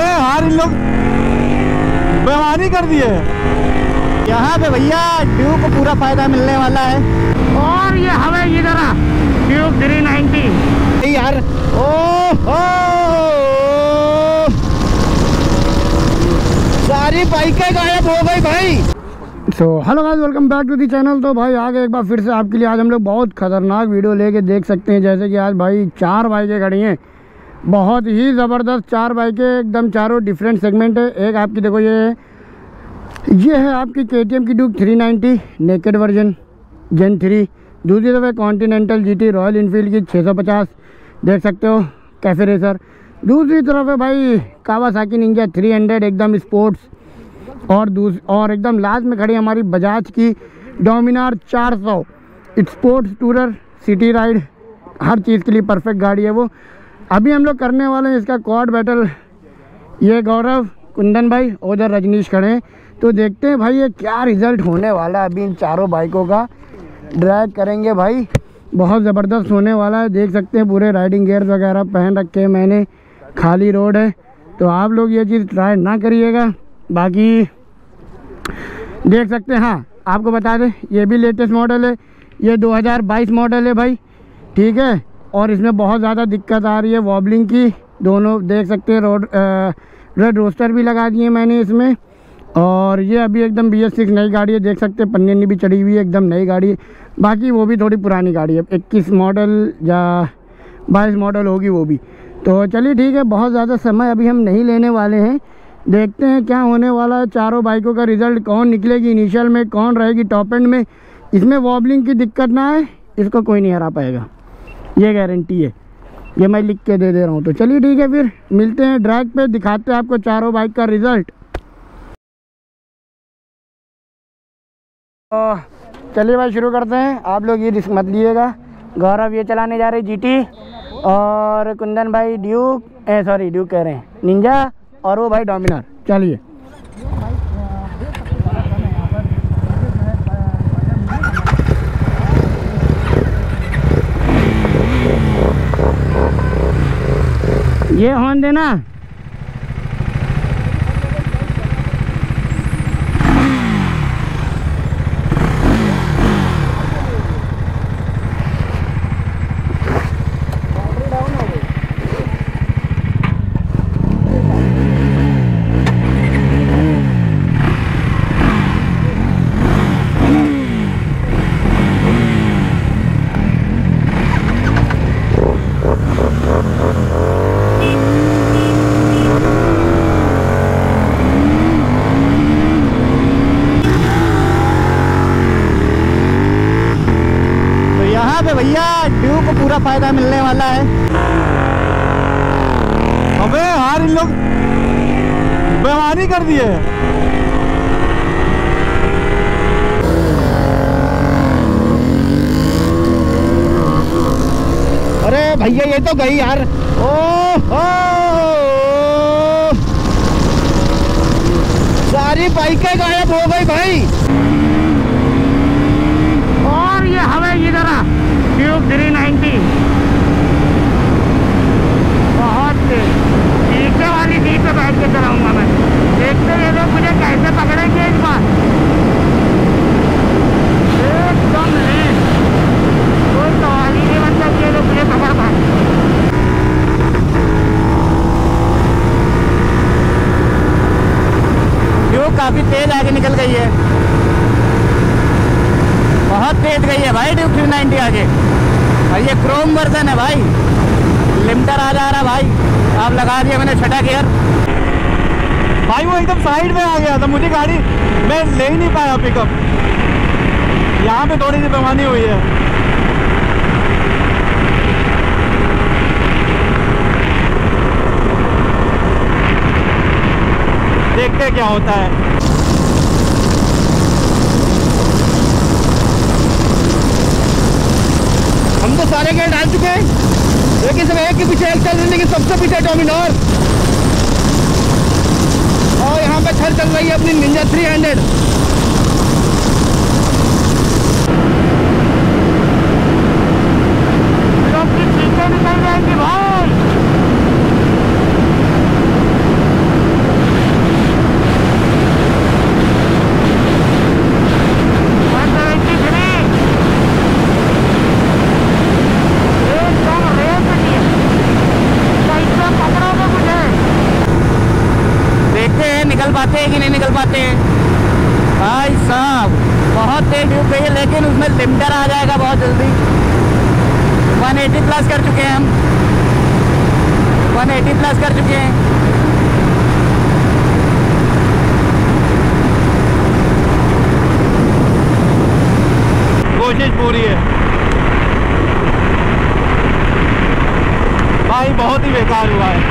अबे यार इन लोग बेईमानी कर दिए। यहाँ पे भैया ड्यूक को पूरा फायदा मिलने वाला है। और ये हमें ये जरा ड्यूक 390 यार ओ सारी बाइकें गायब हो गई भाई। So hello guys, welcome back to the channel. तो भाई आ गए एक बार फिर से आपके लिए। आज हम लोग बहुत खतरनाक वीडियो लेके देख सकते हैं। जैसे कि आज भाई 4 बाइकें खड़ी हैं, बहुत ही ज़बरदस्त 4 बाइकें, एकदम चारों डिफरेंट सेगमेंट है। एक आपकी देखो ये है आपकी KTM की ड्यूक 390 नेकेड वर्जन जेन 3। दूसरी तरफ है कॉन्टिनेंटल GT रॉयल इनफील्ड की 650, देख सकते हो कैफे रेसर। दूसरी तरफ है भाई कावासाकी निंजा 300 एकदम स्पोर्ट्स। और एकदम लास्ट में खड़ी हमारी बजाज की Dominar 400 sports tourer city ride, हर चीज़ के लिए परफेक्ट गाड़ी है वो। अभी हम लोग करने वाले हैं इसका क्वाड बैटल। ये गौरव, कुंदन भाई, उधर रजनीश खड़े हैं। तो देखते हैं भाई ये क्या रिज़ल्ट होने वाला है। अभी इन चारों बाइकों का ड्रैग करेंगे भाई, बहुत ज़बरदस्त होने वाला है। देख सकते हैं पूरे राइडिंग गियर्स वगैरह पहन रखे हैं मैंने, खाली रोड है। तो आप लोग ये चीज़ ट्राई ना करिएगा। बाकी देख सकते हैं, हाँ आपको बता दें ये भी लेटेस्ट मॉडल है, ये 2022 मॉडल है भाई, ठीक है। और इसमें बहुत ज़्यादा दिक्कत आ रही है वॉबलिंग की। दोनों देख सकते हैं रेड रोस्टर भी लगा दिए मैंने इसमें। और ये अभी एकदम BS6 नई गाड़ी है, देख सकते हैं पन्नी भी चढ़ी हुई है, एकदम नई गाड़ी है। बाकी वो भी थोड़ी पुरानी गाड़ी है, 21 मॉडल या 22 मॉडल होगी वो भी। तो चलिए ठीक है, बहुत ज़्यादा समय अभी हम नहीं लेने वाले हैं। देखते हैं क्या होने वाला है। चारों बाइकों का रिज़ल्ट कौन निकलेगी, इनिशियल में कौन रहेगी टॉप एंड में। इसमें वॉबलिंग की दिक्कत ना है, इसको कोई नहीं हरा पाएगा, ये गारंटी है। ये मैं लिख के दे रहा हूँ। तो चलिए ठीक है, फिर मिलते हैं ड्रैग पे, दिखाते हैं आपको चारों बाइक का रिज़ल्ट। तो चलिए भाई शुरू करते हैं। आप लोग ये रिस्क मत लिएगा। गौरव ये चलाने जा रहे GT, और कुंदन भाई ड्यूक ड्यूक कह रहे हैं निंजा, और वो भाई डोमिनार। चलिए ये हॉर्न देना। भैया ड्यूक को पूरा फायदा मिलने वाला है। अबे यार इन लोग बेईमानी कर दिए। अरे भैया ये तो गई यार। ओ सारी बाइकें गायब हो गई भाई। और ये हमें ये जरा ड्यूक 390 बहुत पीछे वाली सीट पे बैठ के चलाऊंगा मैं। देखते ये लोग मुझे कैसे पकड़ेंगे इस बार। एकदम लीन, कोई सवाल ही नहीं बनता कि ये लोग मुझे पकड़ पाए। ड्यूक काफी तेज आगे निकल गई है, बहुत तेज गई है भाई ड्यूक 390 आगे। और ये क्रोम वर्जन है भाई, लिमिटर आ जा रहा भाई। आप लगा दिया मैंने छठा गियर भाई, वो एकदम साइड में आ गया था, मुझे गाड़ी मैं ले ही नहीं पाया पिकअप। यहाँ पे थोड़ी सी बेईमानी हुई है। देखते हैं क्या होता है। हम तो सारे गेयर डाल चुके हैं, लेकिन सब एक के पीछे एक चल रहे, लेकिन सबसे पीछे डोमिनार। और यहाँ पे छड़ चल रही है अपनी निंजा 300। लोग की चीजें निकल जाएंगी भाई। पाते हैं भाई साहब। बहुत तेज ड्यूब गई है, लेकिन उसमें लिमिटर आ जाएगा बहुत जल्दी। 180 प्लस कर चुके हैं हम, 180 प्लस कर चुके हैं। कोशिश पूरी है भाई, बहुत ही बेकार हुआ है,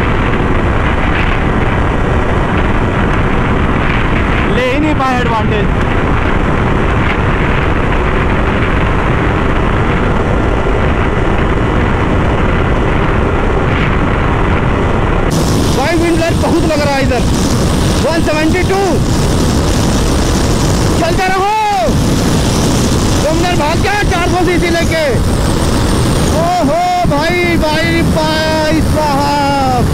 ले ही नहीं पाए एडवांटेज। भाई विंड लाइट बहुत लग रहा है इधर। 172 चलते रहो, तुमने भाग गया 400 सीसी लेके। ओहो भाई भाई भाई साहब,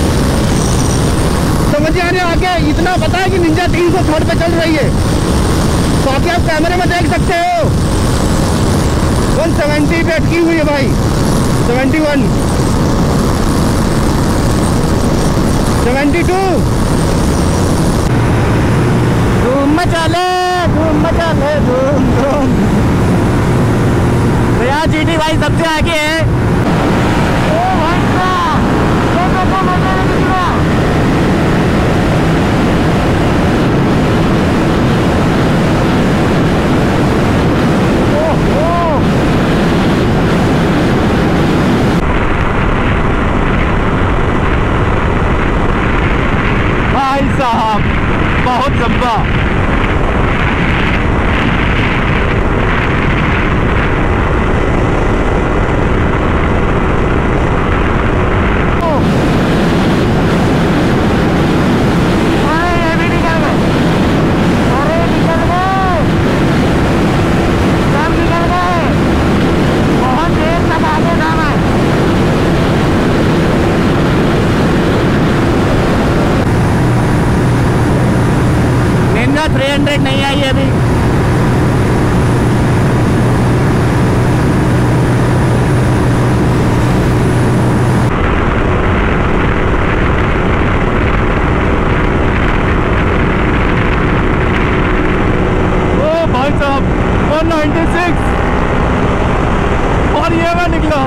समझ आने आगे इतना पता है कि निंजा 360 पे चल रही है, बाकी आप कैमरे में देख सकते हो। 170 पे अटकी हुई है भाई, 71 72 धूम मचाले, धूम मचाले, धूम धूम। तो यहाँ GT भाई सबसे आगे है। ओ भाई साहब, ये देखो मजा नहीं दिख रहा। भाई साहब बहुत लंबा, निंजा 300 नहीं आई है अभी। ओ भाई साहब 196 और ये मैं निकला।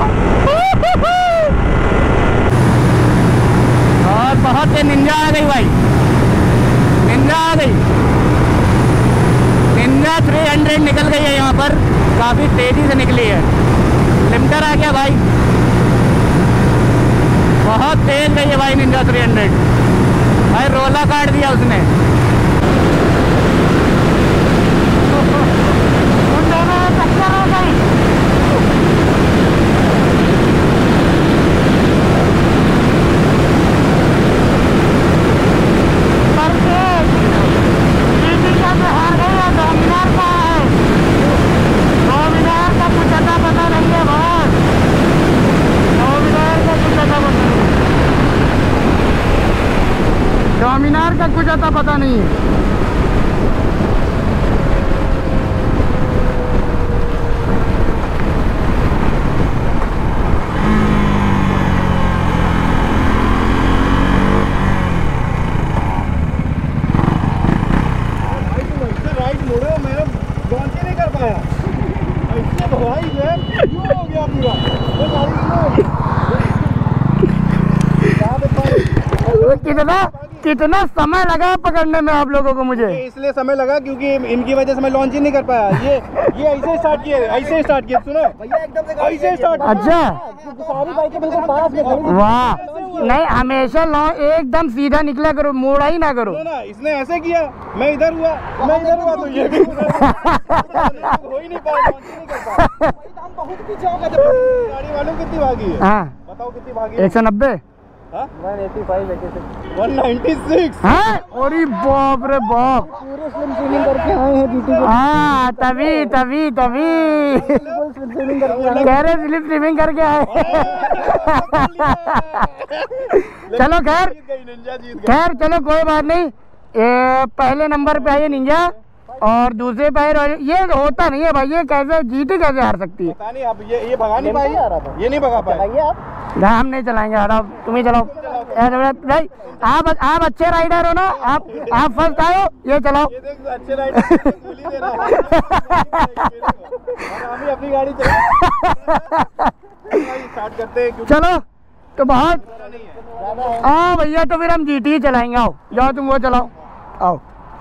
और बहुत तेज निंजा आ गई भाई, निंजा आ गई। निंजा 300 निकल गई है यहाँ पर, काफ़ी तेज़ी से निकली है। लिमिटर आ गया भाई, बहुत तेज गई है भाई निंजा 300 भाई, रोला काट दिया उसने। उन दोनों में टक्कर हो गई। डोमिनार का कुछ आता पता नहीं है। राइट मुड़े, मेरा लॉन्च ही नहीं कर पाया ऐसे तो भाई जो है क्यों हो गया पूरा, वो गाड़ी कितना कितना समय लगा पकड़ने में आप लोगों को? मुझे इसलिए समय लगा क्योंकि इनकी वजह से मैं लॉन्च ही नहीं कर पाया। ये ऐसे स्टार्ट किए, ऐसे स्टार्ट किए, सुनो ऐसे स्टार्ट। अच्छा, सारी बाइकें बिल्कुल पास में खड़ी। वाह, नहीं हमेशा एकदम सीधा निकला करो, मोड़ा ही ना करो ना। इसने ऐसे किया, मैं इधर हुआ, तो ये भी हो ही नहीं पाया, लॉन्च ही नहीं कर पाया। बहुत पीछे हो गए। गाड़ी वालों कितनी भागी है? हाँ बताओ कितनी भागी है? 190 196। हाँ, अरे बाप रे बाप, पूरे स्लिम स्विमिंग करके आए हैं GT को। हाँ तभी कह रहे स्लिप स्विमिंग करके आए। चलो खैर चलो कोई बात नहीं। पहले नंबर पे आइए निंजा और दूसरे पैर वाले ये होता नहीं है भाई, ये कैसे जीटी कैसे हार सकती है? पता नहीं, अब ये भगा नहीं पाई, ये नहीं भगा पाएंगे आप। हम नहीं चलाएंगे, हटाओ तुम ही चलाओ भाई। आप अच्छे राइडर हो ना, आप फर्स्ट आए हो, ये चलाओ। ये देख अच्छे राइडर गोली दे रहा है। हम अपनी गाड़ी स्टार्ट करते हैं। चलो तो बहुत हाँ भैया, तो फिर हम जीटी ही चलाएंगे। आओ जाओ तुम वो चलाओ, आओ।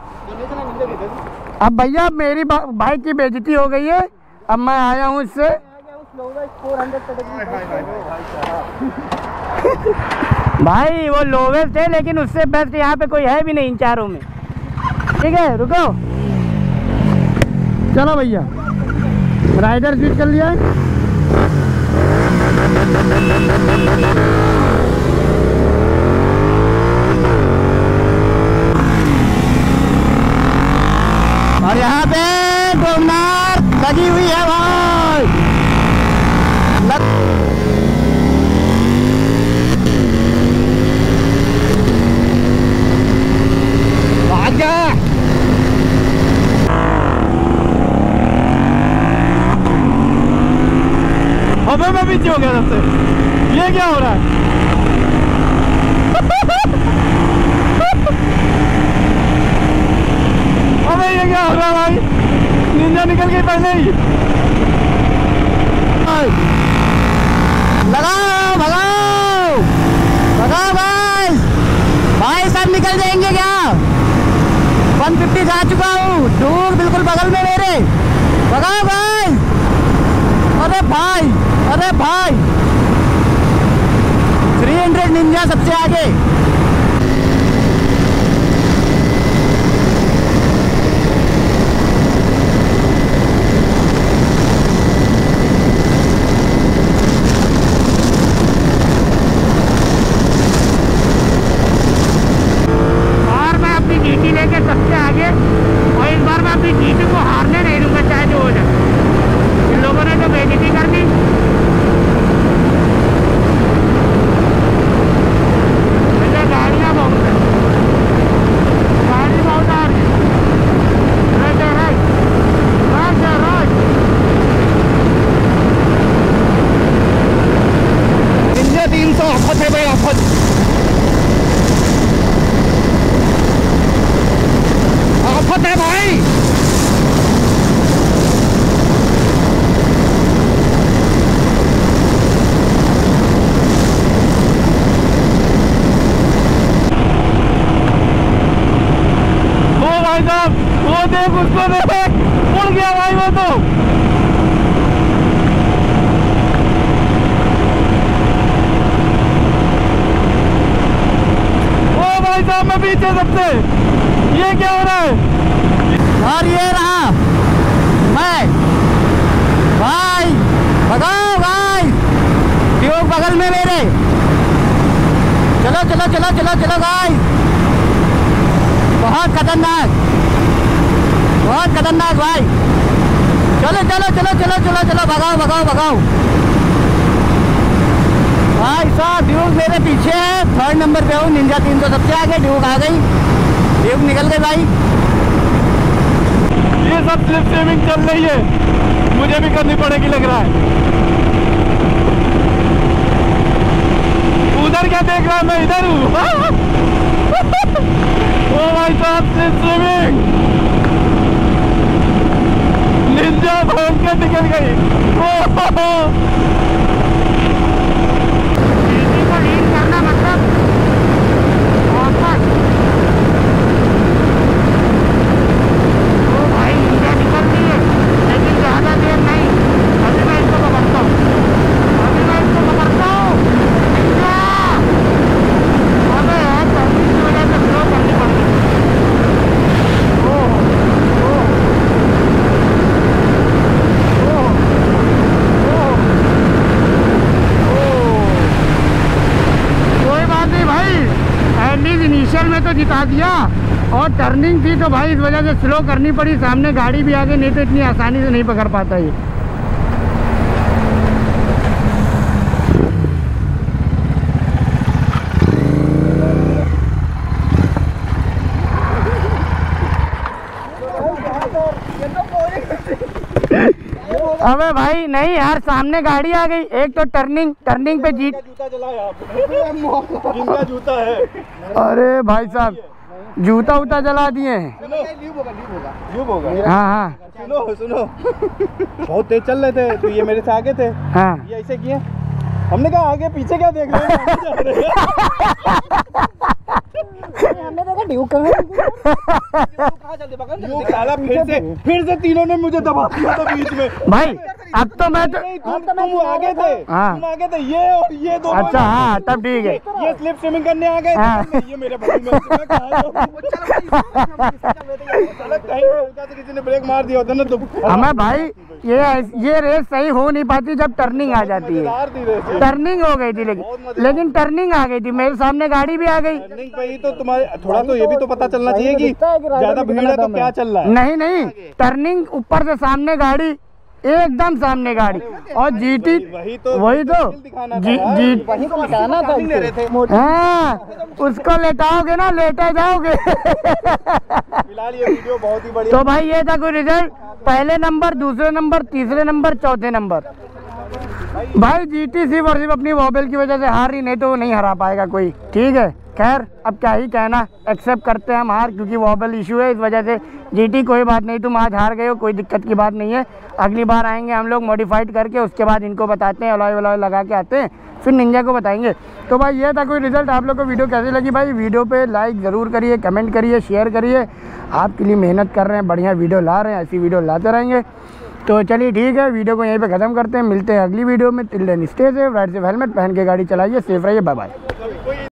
अब भैया मेरी बाइक की बेइज्जती हो गई है, अब मैं आया हूँ इससे। भाई वो लोवेस्ट है, लेकिन उससे बेस्ट यहाँ पे कोई है भी नहीं इन चारों में। ठीक है रुको, चलो भैया राइडर स्विच कर लिया है। और यहाँ पे डोमनार लगी हुई है भाई। भाग जा। अबे मैं पीछे हो गया सबसे, ये क्या हो रहा है? अबे ये क्या हो रहा है भाई, निंजा निकल गई पहले ही। लगाओ भगाओ भगाओ भाई, भाई सब निकल जाएंगे क्या? 150 जा चुका हूँ, दूर बिल्कुल बगल में मेरे। भगाओ भाई, अरे भाई, अरे भाई 300 निंजा सबसे आगे। और मैं अपनी जीटी लेके सबसे आगे, और इस बार मैं अपनी जीटी को हारने नहीं दूंगा, चाहे जो हो जाए। इन लोगों ने तो बेइज्जती कर दी। गाड़ियाँ बहुत है, गाड़ी बहुत आ रही है। निंजा 300 आफत है भाई, आफत। आफत है भाई। भाई साहब वो देख, उसको देख, उड़ गया भाई वो तो। ओ भाई साहब मैं पीछे सबसे, ये क्या हो रहा है? और ये रहा मैं भाई, भगाओ भाई, ट्यूब बगल में मेरे। चलो चलो चलो चलो चलो भाई, बहुत खतरनाक, बहुत खतरनाक भाई। चलो चलो चलो चलो चलो चलो, भगाओ भगाओ भगाओ भाई साहब। ड्यूक मेरे पीछे है, 3rd नंबर पे हूँ, निंजा 300 सबसे आगे। ड्यूक आ गई, ड्यूक निकल गई भाई। ये सब स्लिप स्विमिंग चल रही है, मुझे भी करनी पड़ेगी लग रहा है। उधर क्या देख रहा है, मैं इधर हूँ। ओ भाई साहब स्लिप स्विमिंग, निंजा भयंकर निकल गई। को लीड करना मतलब भाई निंजा निकल रही है, लेकिन ज़्यादा देर नहीं। अभी मैं इसको पकड़ता हूँ, अभी मैं इसको पकड़ता हूँ। अबे यार सर्विस की वजह से स्लो करनी पड़ती है। कोई बात नहीं भाई, एटलीस्ट इनिशियल में तो जिता दिया। और टर्निंग थी तो भाई इस वजह से स्लो करनी पड़ी, सामने गाड़ी भी आगे, नहीं तो इतनी आसानी से नहीं पकड़ पाता ये। अबे भाई नहीं यार, सामने गाड़ी आ गई। एक तो टर्निंग पे जीत। जूता चलाया आपने? जिनका जूता है। अरे भाई साहब जूता उता जला दिए हैं। ल्यूब होगा। हाँ। सुनो बहुत तेज चल रहे थे तो ये मेरे से आगे थे। हाँ। ये ऐसे किए, हमने कहा आगे पीछे क्या देख रहे हैं? हमने देखा ड्यूक कहाँ साला फिर से तीनों ने मुझे दबा दिया था बीच में। भाई अब तो मैं तो तुम आगे थे। हाँ। तुम आगे थे, ये और ये दो। अच्छा हाँ तब ठीक है। ये स्लिप स्विमिंग करने आ गए। हाँ। ये मेरे बगल में किसी ने ब्रेक मार दिया होता ना तो हमें भाई ये रेस सही हो नहीं पाती जब टर्निंग आ जाती है। टर्निंग हो गई थी लेकिन टर्निंग आ गई थी, मेरे सामने गाड़ी भी आ गई। टर्निंग पे ही तो तुम्हारे थोड़ा तो ये भी तो पता चलना चाहिए कि ज्यादा भीड़ है तो क्या चल रहा है। नहीं टर्निंग ऊपर से सामने गाड़ी, एकदम सामने गाड़ी और जीटी वही तो दिखाना था। हाँ उसको लेटाओगे ना, लेटे जाओगे। फिलहाल ये वीडियो बहुत ही बढ़िया। तो भाई ये था कोई रिजल्ट, पहले नंबर, दूसरे नंबर, तीसरे नंबर, चौथे नंबर। भाई जीटी सिर्फ और सिर्फ अपनी वॉबल की वजह से हार रही, नहीं तो वो नहीं हरा पाएगा कोई। ठीक है खैर अब क्या ही कहना, एक्सेप्ट करते हैं हम हार, क्योंकि वॉबल इशू है इस वजह से। जीटी कोई बात नहीं, तुम आज हार गए हो, कोई दिक्कत की बात नहीं है। अगली बार आएंगे हम लोग मॉडिफाइड करके, उसके बाद इनको बताते हैं, अलॉय वलॉय लगा के आते हैं, फिर निंजा को बताएंगे। तो भाई ये था कोई रिजल्ट। आप लोग को वीडियो कैसी लगी भाई? वीडियो पे लाइक ज़रूर करिए, कमेंट करिए, शेयर करिए। आपके लिए मेहनत कर रहे हैं, बढ़िया वीडियो ला रहे हैं, ऐसी वीडियो लाते रहेंगे। तो चलिए ठीक है, वीडियो को यहीं पे ख़त्म करते हैं, मिलते हैं अगली वीडियो में। Till then stay safe, ride safe, helmet पहन के गाड़ी चलाइए, सेफ रहिए, बाय बाय।